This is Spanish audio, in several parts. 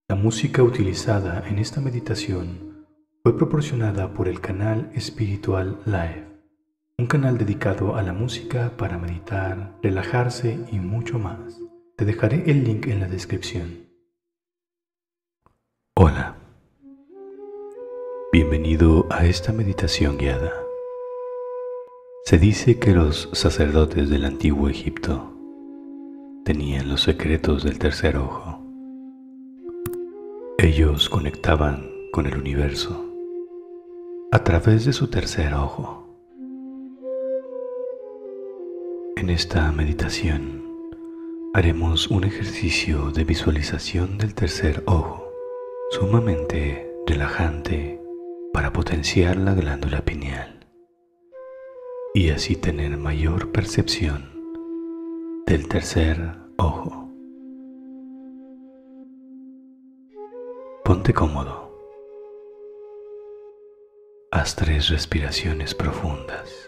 La música utilizada en esta meditación fue proporcionada por el canal Espiritual Live, un canal dedicado a la música para meditar, relajarse y mucho más. Te dejaré el link en la descripción. Hola, bienvenido a esta meditación guiada. Se dice que los sacerdotes del antiguo Egipto tenían los secretos del tercer ojo. Ellos conectaban con el universo a través de su tercer ojo. En esta meditación haremos un ejercicio de visualización del tercer ojo, sumamente relajante para potenciar la glándula pineal y así tener mayor percepción del tercer ojo. Ponte cómodo. Haz 3 respiraciones profundas.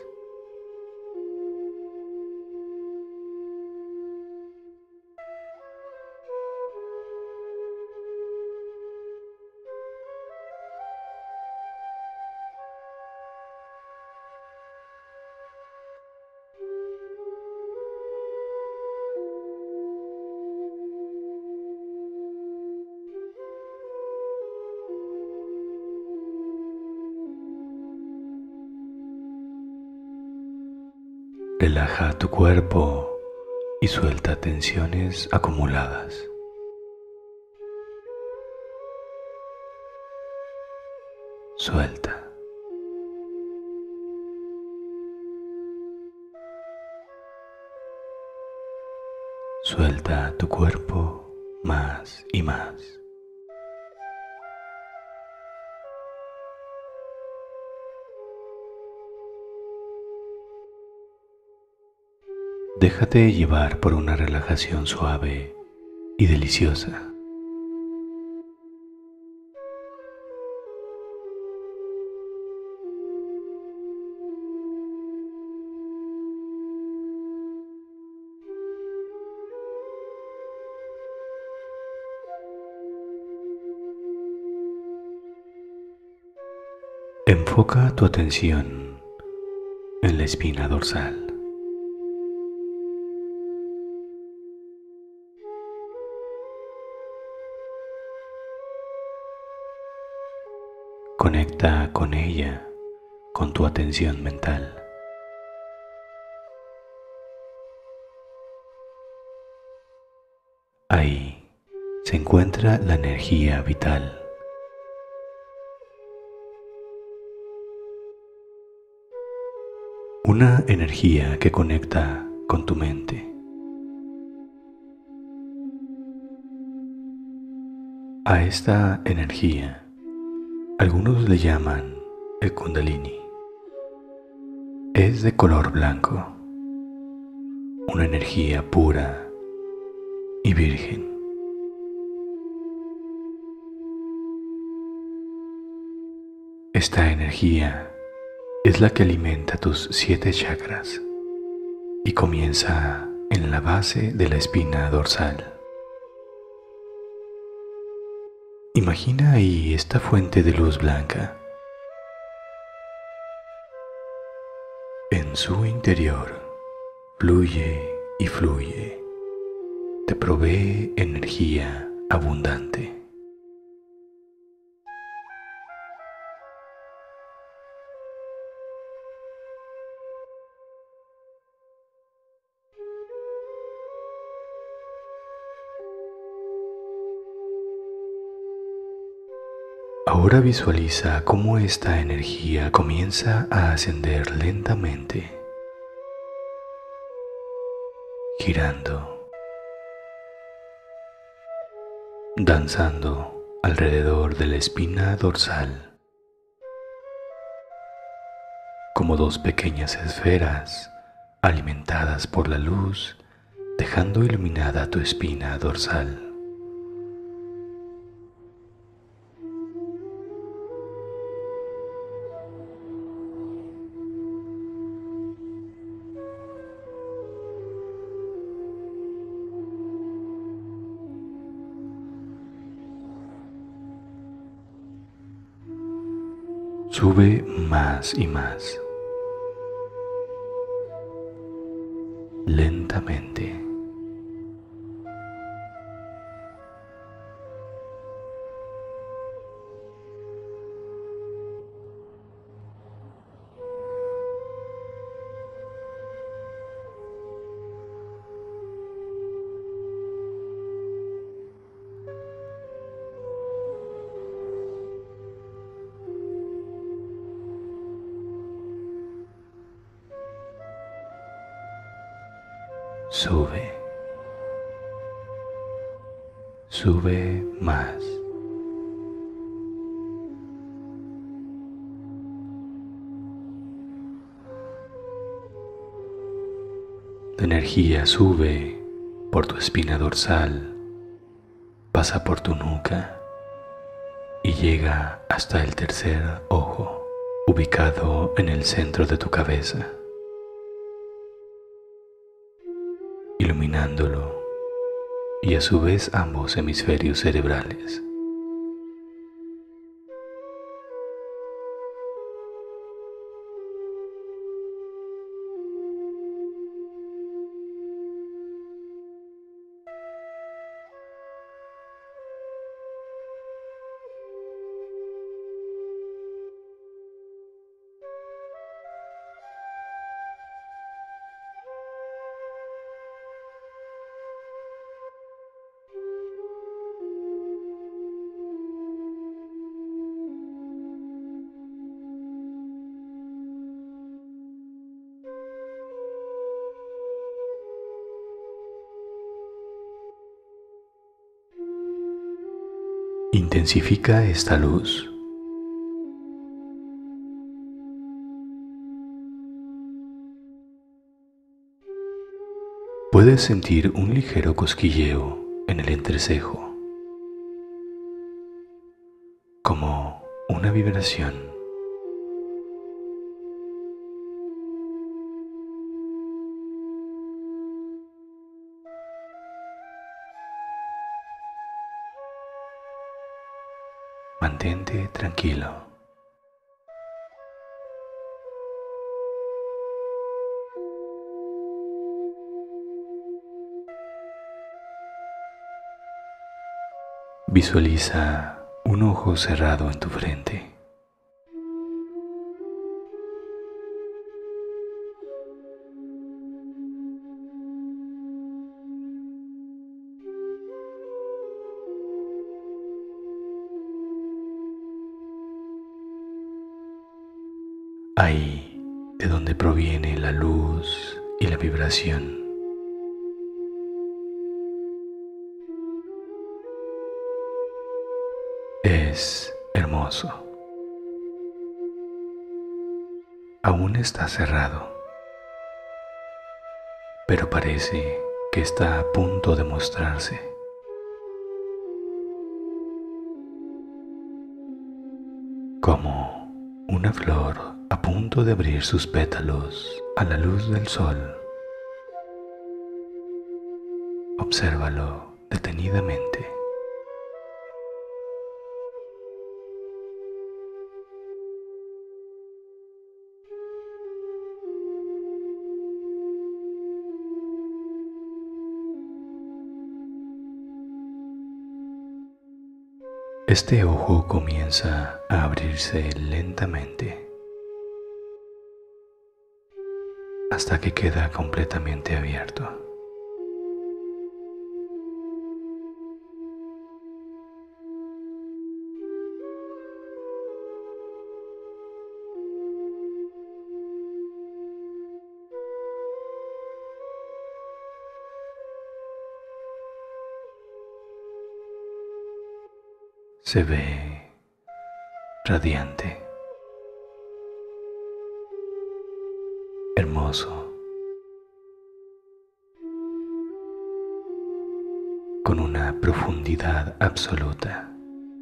Relaja tu cuerpo y suelta tensiones acumuladas. Suelta. Suelta tu cuerpo más y más. Déjate llevar por una relajación suave y deliciosa. Enfoca tu atención en la espina dorsal. Conecta con ella con tu atención mental. Ahí se encuentra la energía vital. Una energía que conecta con tu mente. A esta energía, algunos le llaman el Kundalini. Es de color blanco, una energía pura y virgen. Esta energía es la que alimenta tus 7 chakras y comienza en la base de la espina dorsal. Imagina ahí esta fuente de luz blanca. En su interior fluye y fluye. Te provee energía abundante. Ahora visualiza cómo esta energía comienza a ascender lentamente, girando, danzando alrededor de la espina dorsal, como 2 pequeñas esferas alimentadas por la luz, dejando iluminada tu espina dorsal. Sube más y más, lentamente. Sube, sube más. Tu energía sube por tu espina dorsal, pasa por tu nuca y llega hasta el tercer ojo, ubicado en el centro de tu cabeza, iluminándolo y a su vez ambos hemisferios cerebrales. Intensifica esta luz. Puedes sentir un ligero cosquilleo en el entrecejo, como una vibración. Mantente tranquilo. Visualiza un ojo cerrado en tu frente. Ahí de donde proviene la luz y la vibración. Es hermoso. Aún está cerrado, pero parece que está a punto de mostrarse. Como una flor a punto de abrir sus pétalos a la luz del sol. Obsérvalo detenidamente. Este ojo comienza a abrirse lentamente hasta que queda completamente abierto. Se ve radiante, hermoso, con una profundidad absoluta.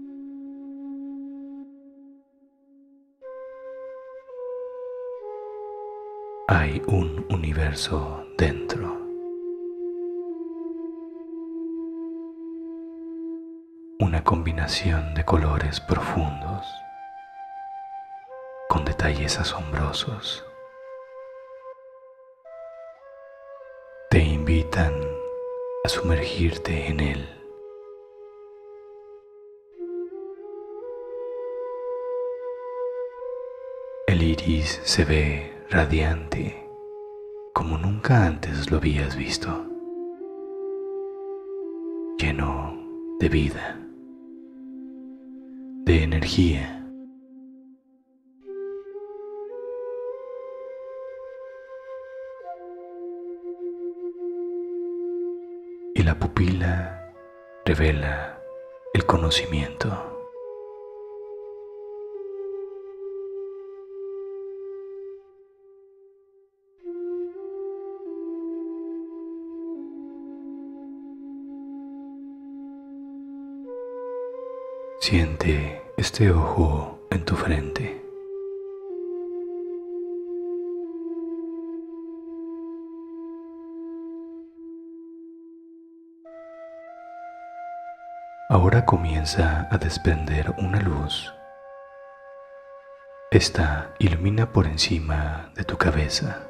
Hay un universo dentro. Una combinación de colores profundos, con detalles asombrosos. Te invitan a sumergirte en él. El iris se ve radiante como nunca antes lo habías visto, lleno de vida, de energía. Y la pupila revela el conocimiento. Siente este ojo en tu frente. Ahora comienza a desprender una luz. Esta ilumina por encima de tu cabeza.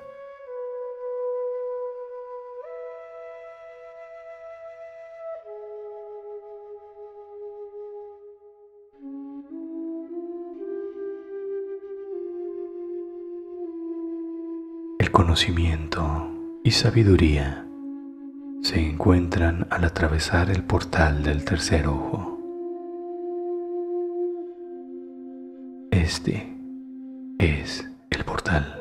El conocimiento y sabiduría se encuentran al atravesar el portal del tercer ojo. Este es el portal.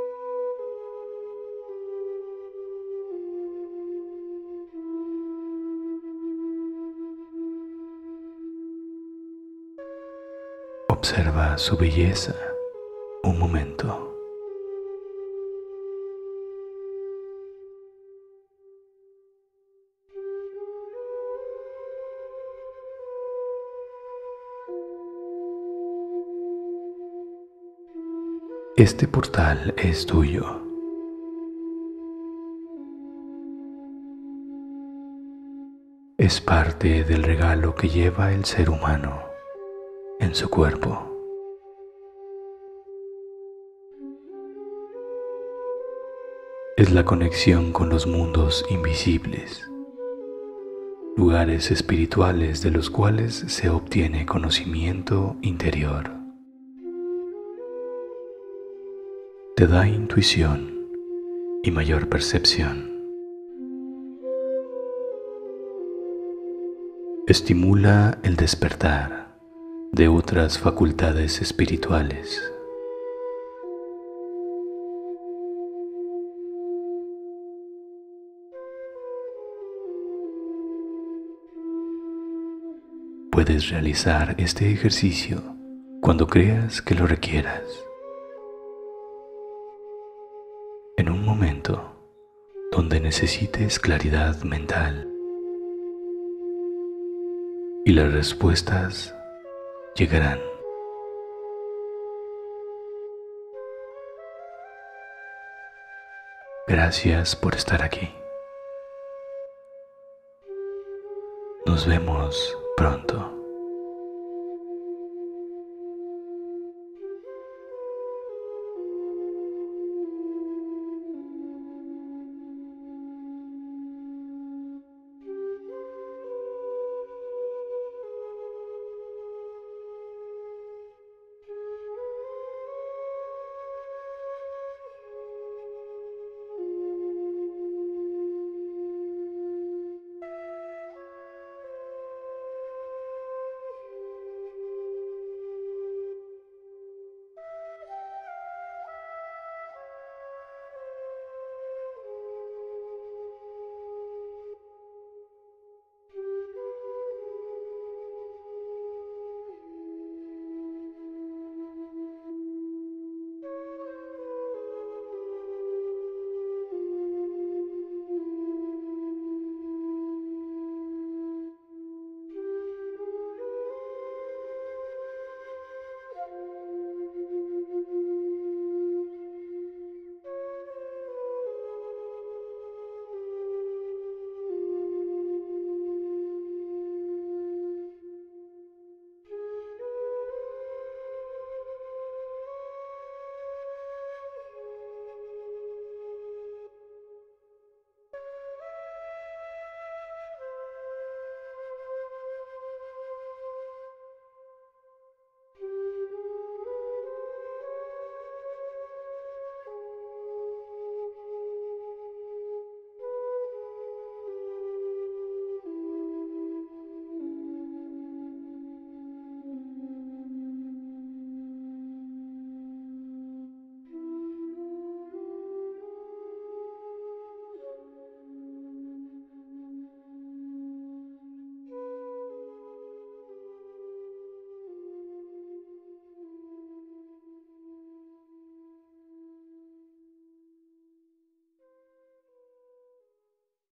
Observa su belleza un momento. Este portal es tuyo. Es parte del regalo que lleva el ser humano en su cuerpo. Es la conexión con los mundos invisibles, lugares espirituales de los cuales se obtiene conocimiento interior. Te da intuición y mayor percepción. Estimula el despertar de otras facultades espirituales. Puedes realizar este ejercicio cuando creas que lo requieras. En un momento donde necesites claridad mental y las respuestas llegarán. Gracias por estar aquí. Nos vemos pronto.